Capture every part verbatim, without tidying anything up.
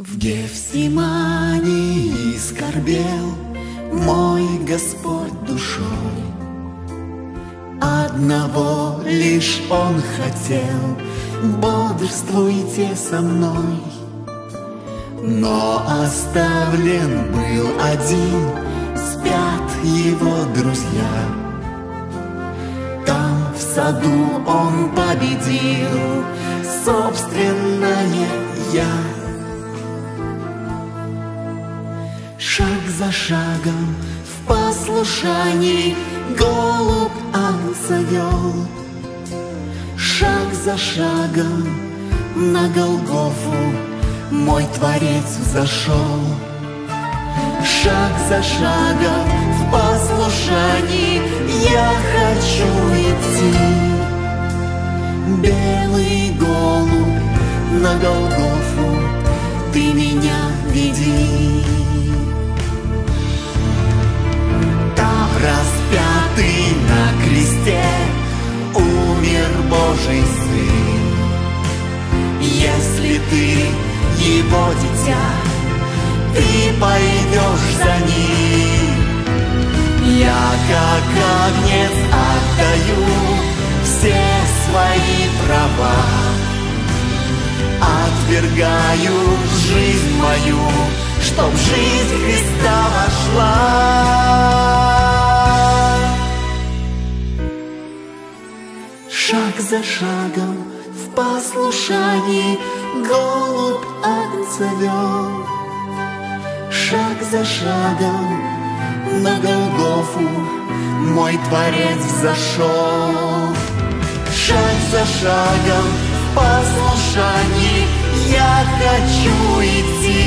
В Гефсимании скорбел мой Господь душой. Одного лишь Он хотел: бодрствуйте со мной. Но оставлен был один, спят его друзья. Там в саду он победил собственное «я». Шаг за шагом в послушании голубь агнца вел. Шаг за шагом на Голгофу мой Творец взошел. Шаг за шагом в послушании я хочу идти. Белый голубь на Голгофу, ты меня веди. Там распятый на кресте умер Божий Сын. Если ты Его дитя, ты пойдешь за Ним. Я, как агнец, отдаю все свои права, отвергаю жизнь мою, чтоб жизнь Христа вошла. Шаг за шагом в послушании голубь агнца вел. Шаг за шагом на Голгофу мой Творец взошел. Шаг за шагом в послушании я хочу идти.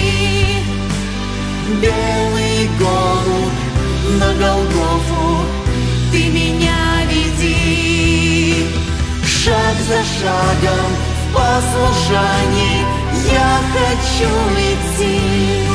Белый голубь на Голгофу, ты меня веди. Шаг за шагом в послушании я хочу идти.